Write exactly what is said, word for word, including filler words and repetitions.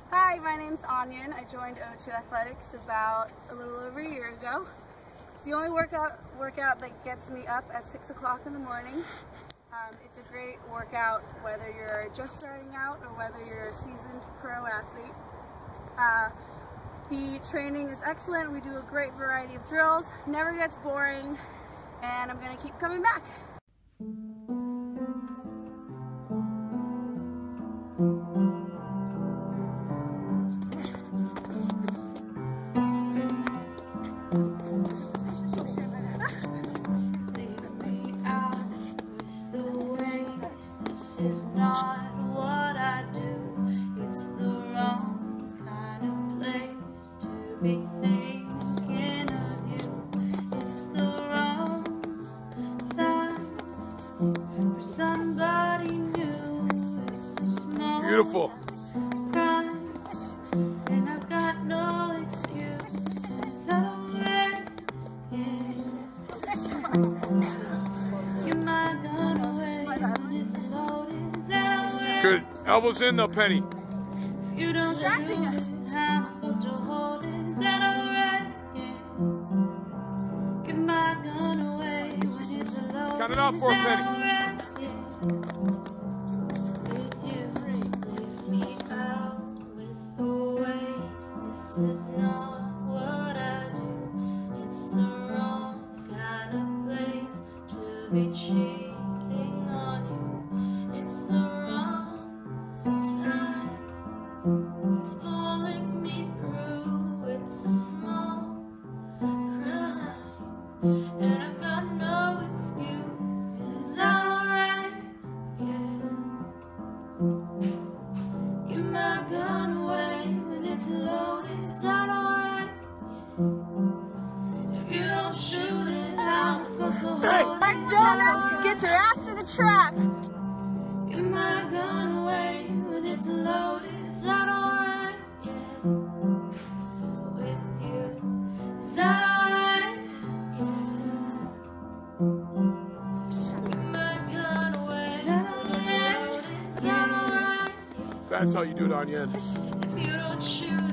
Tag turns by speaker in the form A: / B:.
A: Hi, my name's An-Nhien. I joined oh two athletics about a little over a year ago. It's the only workout workout that gets me up at six o'clock in the morning. Um, it's a great workout whether you're just starting out or whether you're a seasoned pro athlete. Uh, the training is excellent. We do a great variety of drills, never gets boring, and I'm going to keep coming back.
B: It's not what I do, it's the wrong kind of place to be thinking of you. It's the wrong time for somebody new. It's a small
C: Beautiful.
B: crime, and I've got no excuses. Is that alright? Yeah. You're my gun away when it's loaded. Is that alright?
C: Good. Elbows in though, Penny.
B: If you don't shoot it, how am I supposed to hold it? Is that alright? Yeah. Give my gun away when it's loaded.
C: Count it off for a Penny.
B: Right? Yeah. With you, leave me out with the ways. This is not what I do. It's the wrong kind of place to be cheating on you. It's the wrong time. He's pulling me through. It's a small crime, and I've got no excuse. It is alright, yeah. Give my gun away when it's loaded. Is that alright? Yeah. If you don't shoot it, I'm supposed to hold it.
A: Like donuts, get your ass to the track.
B: Give my gun away when it's loaded. Is that alright? Yeah. With you. Is that alright? Yeah. Give my gun away when it's loaded. Is that alright?
C: That's how you do it, An-Nhien.
B: If you don't shoot